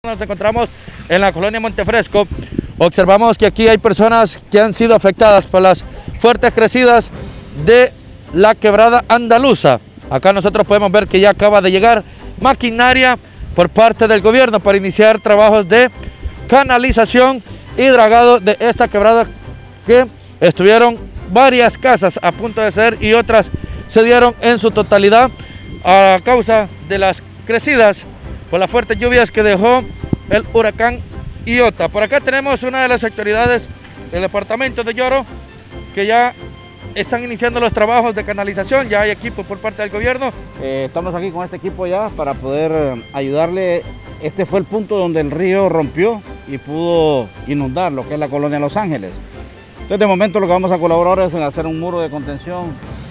Nos encontramos en la colonia Montefresco. Observamos que aquí hay personas que han sido afectadas por las fuertes crecidas de la quebrada andaluza. Acá nosotros podemos ver que ya acaba de llegar maquinaria por parte del gobierno para iniciar trabajos de canalización y dragado de esta quebrada, que estuvieron varias casas a punto de ceder y otras se dieron en su totalidad a causa de las crecidas por las fuertes lluvias que dejó el huracán Iota. Por acá tenemos una de las autoridades del departamento de Lloro que ya están iniciando los trabajos de canalización. Ya hay equipo por parte del gobierno. Estamos aquí con este equipo ya para poder ayudarle. Este fue el punto donde el río rompió y pudo inundar lo que es la colonia Los Ángeles. Entonces, de momento lo que vamos a colaborar es en hacer un muro de contención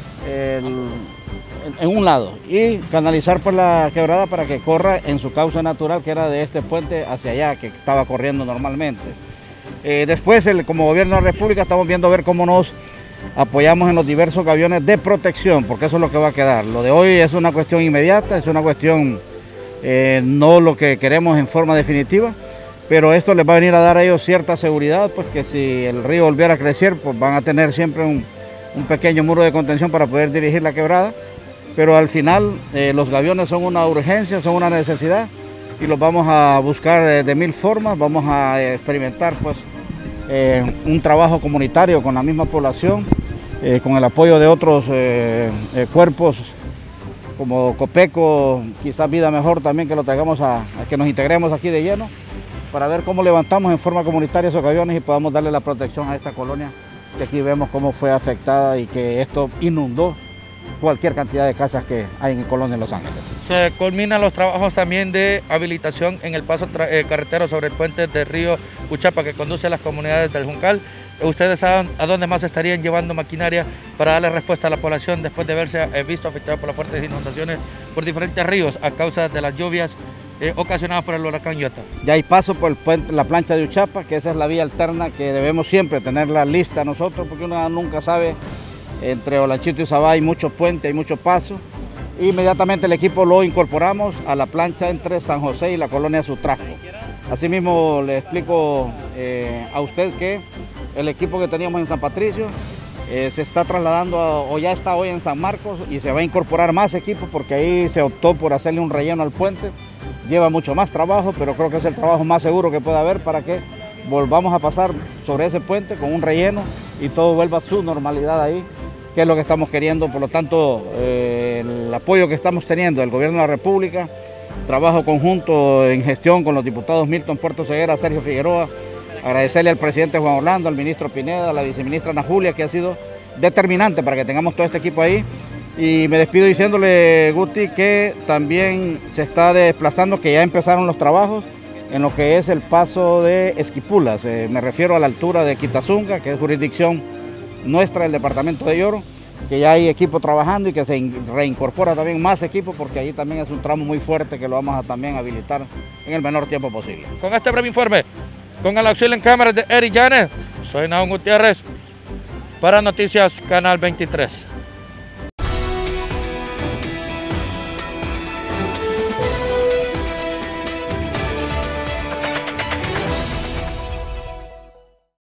en un lado y canalizar por la quebrada para que corra en su cauce natural, que era de este puente hacia allá, que estaba corriendo normalmente. Después, como gobierno de la República, estamos viendo a ver cómo nos apoyamos en los diversos gaviones de protección, porque eso es lo que va a quedar. Lo de hoy es una cuestión inmediata, es una cuestión no lo que queremos en forma definitiva, pero esto les va a venir a dar a ellos cierta seguridad, pues que si el río volviera a crecer, pues van a tener siempre un pequeño muro de contención para poder dirigir la quebrada. Pero al final los gaviones son una urgencia, son una necesidad y los vamos a buscar de mil formas. Vamos a experimentar pues un trabajo comunitario con la misma población, con el apoyo de otros cuerpos como Copeco, quizás Vida Mejor también, que lo traigamos a que nos integremos aquí de lleno para ver cómo levantamos en forma comunitaria esos gaviones y podamos darle la protección a esta colonia, que aquí vemos cómo fue afectada y que esto inundó cualquier cantidad de casas que hay en el colonia de Los Ángeles. Se culminan los trabajos también de habilitación en el paso carretero sobre el puente del río Uchapa que conduce a las comunidades del Juncal. ¿Ustedes saben a dónde más estarían llevando maquinaria para darle respuesta a la población después de haberse visto afectada por las fuertes inundaciones por diferentes ríos a causa de las lluvias ocasionadas por el huracán Iota? Ya hay paso por el puente, la plancha de Uchapa, que esa es la vía alterna que debemos siempre tenerla lista nosotros, porque uno nunca sabe. Entre Olanchito y Sabá hay muchos puentes, hay mucho paso. Inmediatamente el equipo lo incorporamos a la plancha entre San José y la colonia Sutrasco. Asimismo le explico a usted que el equipo que teníamos en San Patricio se está trasladando o ya está hoy en San Marcos y se va a incorporar más equipo porque ahí se optó por hacerle un relleno al puente. Lleva mucho más trabajo, pero creo que es el trabajo más seguro que puede haber para que volvamos a pasar sobre ese puente con un relleno y todo vuelva a su normalidad ahí, que es lo que estamos queriendo. Por lo tanto, el apoyo que estamos teniendo del Gobierno de la República, trabajo conjunto en gestión con los diputados Milton Puerto Ceguera, Sergio Figueroa, agradecerle al presidente Juan Orlando, al ministro Pineda, a la viceministra Ana Julia, que ha sido determinante para que tengamos todo este equipo ahí. Y me despido diciéndole, Guti, que también se está desplazando, que ya empezaron los trabajos en lo que es el paso de Esquipulas. Me refiero a la altura de Quitazunga, que es jurisdicción nuestra del departamento de Lloro, que ya hay equipo trabajando y que se reincorpora también más equipo, porque allí también es un tramo muy fuerte que lo vamos a también habilitar en el menor tiempo posible. Con este breve informe, con el auxilio en cámaras de Eric Llanes, soy Nahum Gutiérrez para Noticias Canal 23.